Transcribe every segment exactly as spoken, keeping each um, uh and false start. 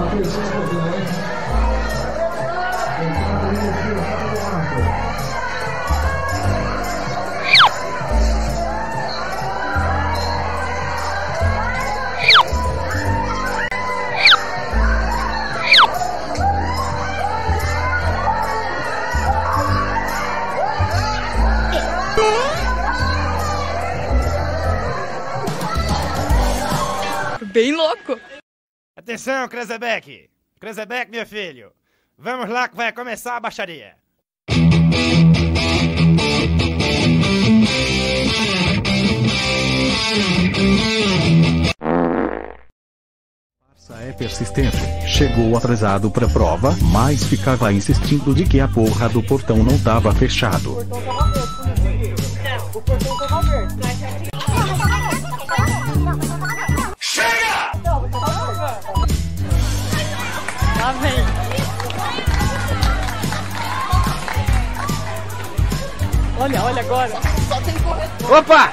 Bem louco. Atenção, Krezebeck! Krezebeck, meu filho! Vamos lá que vai começar a baixaria! É persistente, chegou atrasado pra prova, mas ficava insistindo de que a porra do portão não tava fechado. O portão tava aberto. O portão tava aberto. Chega! Lá vem. Olha, olha agora. Só tem corretor. Opa!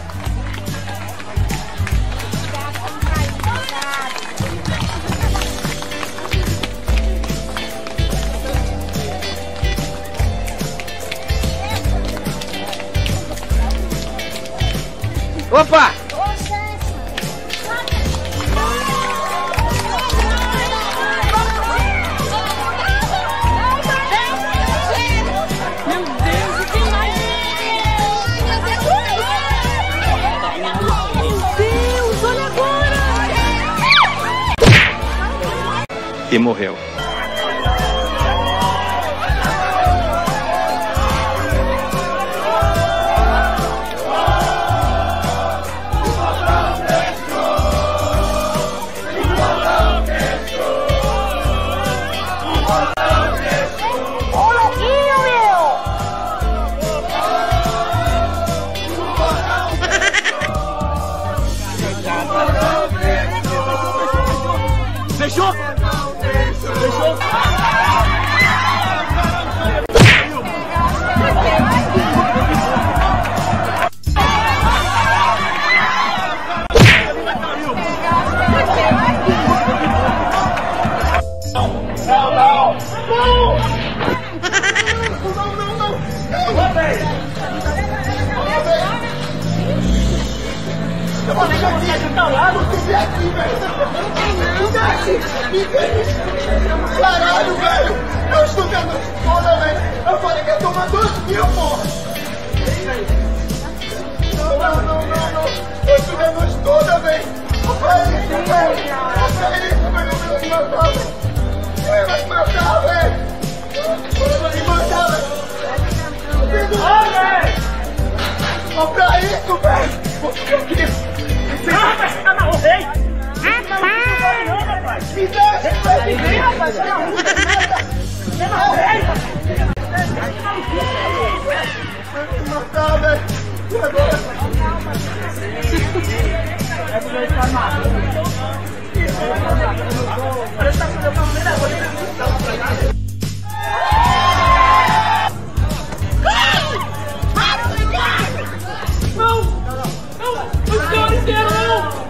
Opa! Meu Deus, que mais? Meu Deus, olha agora! E morreu. Fechou? Fechou? Não, não, não! Não, não, não! Não, velho! Eu vou deixar você ajudar lá, não tem aqui, velho! Caralho, velho! Eu estudei a noite toda, velho! Eu falei que ia tomar dois mil, porra! Não, não, não, não, não! Eu estudei a noite toda, velho! Olha isso, velho! Olha isso, velho! Eu vou me matar, velho! Eu vou me matar, velho! Eu vou me matar, velho! Olha, velho! Olha pra isso, velho! Eu queria... Ah, mas você tá na rua, hein? Me deixa, velho! Me deixa, rapaz! Você não Você não Vai me matar, velho! E agora? É porque ele tá maluco. Parece que tá fazendo uma maneira agora. Não! Não! O senhor inteiro não!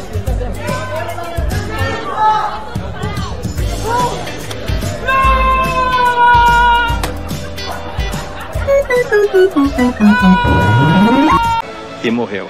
E morreu.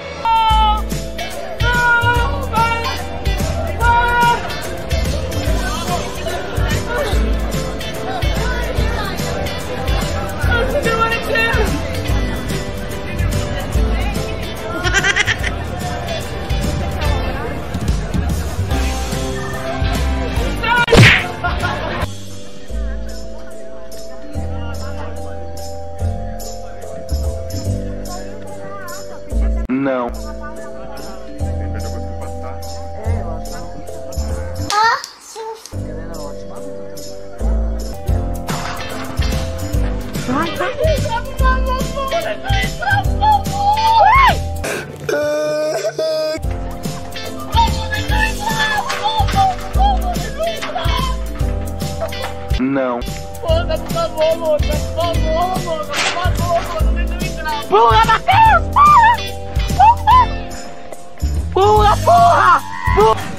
Não. Vai, vai! Não. Moça, por favor, moça, por favor, moça, por favor, moça, deixa eu entrar. Pula, Matheus! Pula! Pula, porra! Pula!